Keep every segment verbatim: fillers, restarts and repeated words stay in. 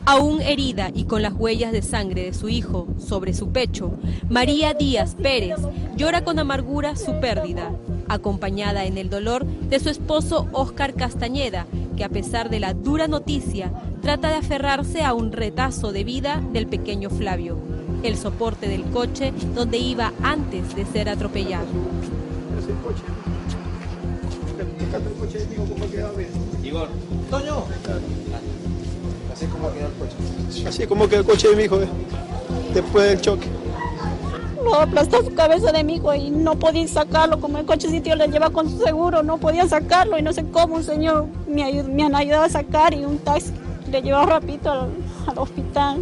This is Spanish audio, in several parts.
Aún herida y con las huellas de sangre de su hijo sobre su pecho, María Díaz Pérez llora con amargura su pérdida, acompañada en el dolor de su esposo Óscar Castañeda, que a pesar de la dura noticia, trata de aferrarse a un retazo de vida del pequeño Flavio, el soporte del coche donde iba antes de ser atropellado. Igor. Toño. Así es como quedó el coche. Así es como quedó el coche de mi hijo, ¿eh? Después del choque. Lo aplastó su cabeza de mi hijo y no podía sacarlo, como el cochecito le lleva con su seguro, no podía sacarlo y no sé cómo un señor me, ayud, me han ayudado a sacar y un taxi le llevó rapidito al, al hospital.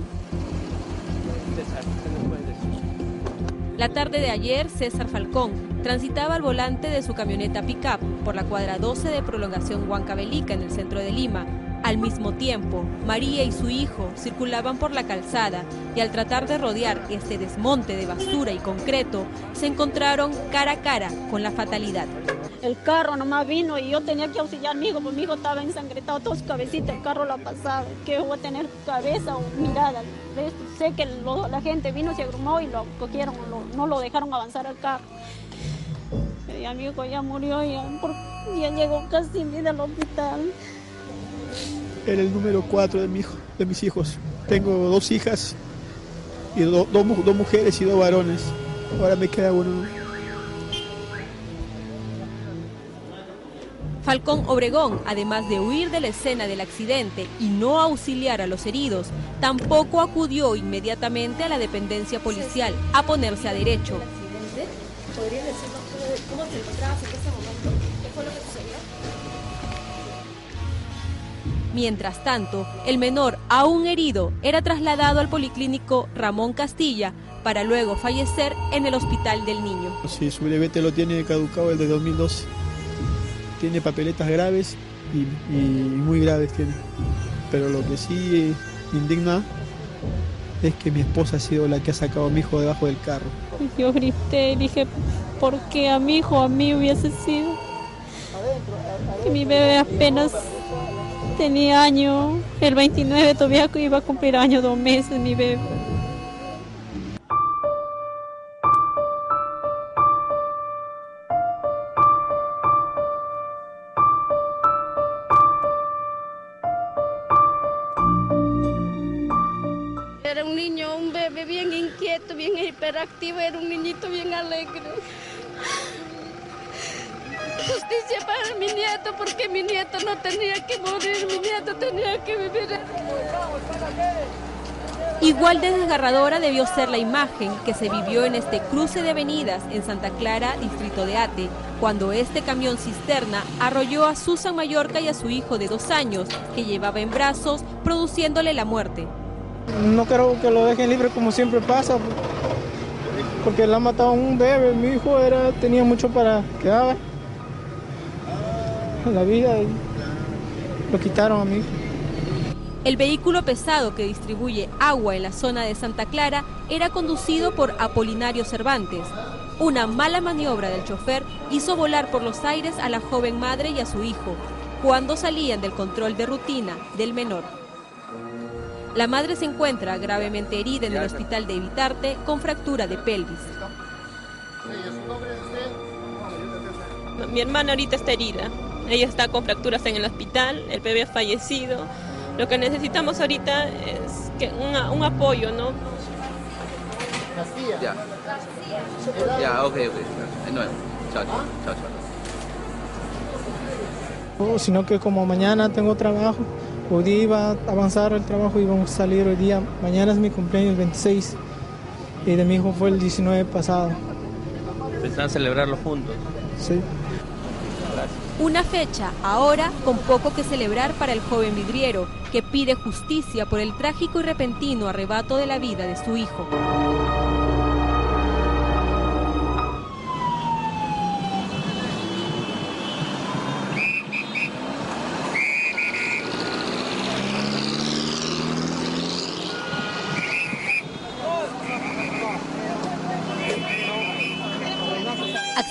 La tarde de ayer, César Falcón transitaba al volante de su camioneta pick-up por la cuadra doce de Prolongación Huancavelica en el centro de Lima. Al mismo tiempo, María y su hijo circulaban por la calzada y al tratar de rodear este desmonte de basura y concreto, se encontraron cara a cara con la fatalidad. El carro nomás vino y yo tenía que auxiliar a mi hijo, porque mi hijo estaba ensangretado, toda su cabecita, el carro lo ha pasado. Que voy a tener cabeza o mirada. Sé que lo, la gente vino, se agrumó y lo cogieron, lo, no lo dejaron avanzar al carro. Y a mi hijo ya murió y ya, ya llegó casi en vida al hospital. Era el número cuatro de, mi hijo, de mis hijos. Tengo dos hijas, y do, do, dos mujeres y dos varones. Ahora me queda uno. Falcón Obregón, además de huir de la escena del accidente y no auxiliar a los heridos, tampoco acudió inmediatamente a la dependencia policial a ponerse a derecho. ¿Podría decirnos cómo te encontrabas en ese momento? ¿Qué fue lo que sucedió? Mientras tanto, el menor, aún herido, era trasladado al policlínico Ramón Castilla para luego fallecer en el hospital del niño. Sí, su brevete lo tiene caducado desde dos mil doce. Tiene papeletas graves y, y muy graves tiene. Pero lo que sí indigna es que mi esposa ha sido la que ha sacado a mi hijo debajo del carro. Yo grité y dije, ¿por qué a mi hijo, a mí hubiese sido? Que mi bebé apenas tenía año, el veintinueve todavía iba a cumplir año, dos meses mi bebé. Era un niño, un bebé bien inquieto, bien hiperactivo, era un niñito bien alegre. Justicia para mi nieto, porque mi nieto no tenía que morir, mi nieto tenía que vivir. Igual de desgarradora debió ser la imagen que se vivió en este cruce de avenidas en Santa Clara, distrito de Ate, cuando este camión cisterna arrolló a Susan Mallorca y a su hijo de dos años, que llevaba en brazos, produciéndole la muerte. No quiero que lo dejen libre como siempre pasa, porque le han matado a un bebé. Mi hijo era, tenía mucho para que daba la vida y lo quitaron a mí. El vehículo pesado que distribuye agua en la zona de Santa Clara era conducido por Apolinario Cervantes. Una mala maniobra del chofer hizo volar por los aires a la joven madre y a su hijo, cuando salían del control de rutina del menor. La madre se encuentra gravemente herida en el hospital de Evitarte con fractura de pelvis. Mi hermana ahorita está herida. Ella está con fracturas en el hospital, el bebé ha fallecido. Lo que necesitamos ahorita es que una, un apoyo, ¿no? Ya. Ya, ok, ok. De nuevo. Chao, chao, chao, chao. Oh, sino que como mañana tengo trabajo, hoy día iba a avanzar el trabajo y vamos a salir hoy día. Mañana es mi cumpleaños, el veintiséis, y de mi hijo fue el diecinueve pasado. ¿Pensaban celebrarlo juntos? Sí. Una fecha, ahora, con poco que celebrar para el joven vidriero, que pide justicia por el trágico y repentino arrebato de la vida de su hijo.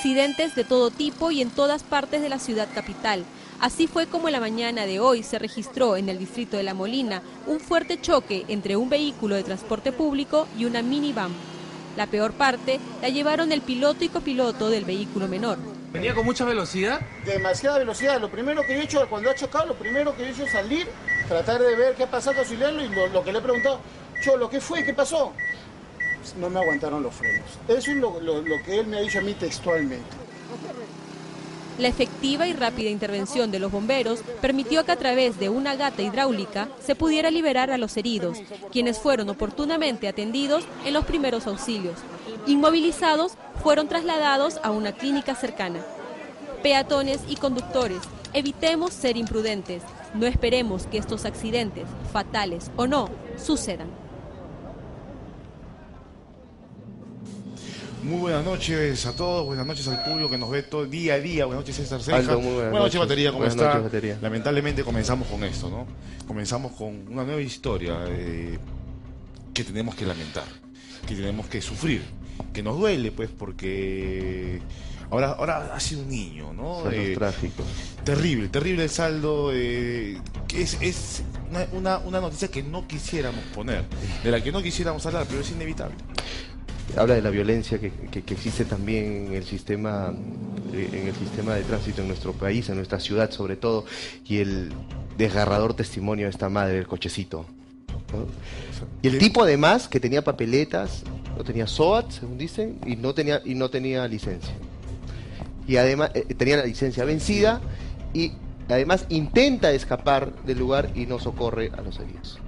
Accidentes de todo tipo y en todas partes de la ciudad capital. Así fue como en la mañana de hoy se registró en el distrito de La Molina un fuerte choque entre un vehículo de transporte público y una minivan. La peor parte la llevaron el piloto y copiloto del vehículo menor. ¿Venía con mucha velocidad? Demasiada velocidad. Lo primero que yo he hecho cuando ha chocado, lo primero que yo he hecho es salir, tratar de ver qué ha pasado, auxiliarlo, y lo, lo que le he preguntado, Cholo, ¿qué fue? ¿Qué pasó? No me aguantaron los frenos. Eso es lo, lo, lo que él me ha dicho a mí textualmente. La efectiva y rápida intervención de los bomberos permitió que a través de una gata hidráulica se pudiera liberar a los heridos, quienes fueron oportunamente atendidos en los primeros auxilios. Inmovilizados, fueron trasladados a una clínica cercana. Peatones y conductores, evitemos ser imprudentes. No esperemos que estos accidentes, fatales o no, sucedan. Muy buenas noches a todos, buenas noches al público que nos ve todo día a día. Buenas noches, César Ceja. Aldo, muy buenas, buenas noches, Batería, ¿cómo buenas está? Noches, Batería. Lamentablemente comenzamos con esto, ¿no? Comenzamos con una nueva historia eh, que tenemos que lamentar, que tenemos que sufrir, que nos duele, pues, porque ahora, ahora ha sido un niño, ¿no? Eh, tráfico. Terrible, terrible el saldo. Eh, que es es una, una, una noticia que no quisiéramos poner, de la que no quisiéramos hablar, pero es inevitable. Habla de la violencia que, que, que existe también en el sistema en el sistema de tránsito en nuestro país, en nuestra ciudad sobre todo, y el desgarrador testimonio de esta madre, el cochecito, ¿no? Y el tipo además que tenía papeletas, no tenía SOAT, según dicen, y no tenía y no tenía licencia. Y además eh, tenía la licencia vencida y además intenta escapar del lugar y no socorre a los heridos.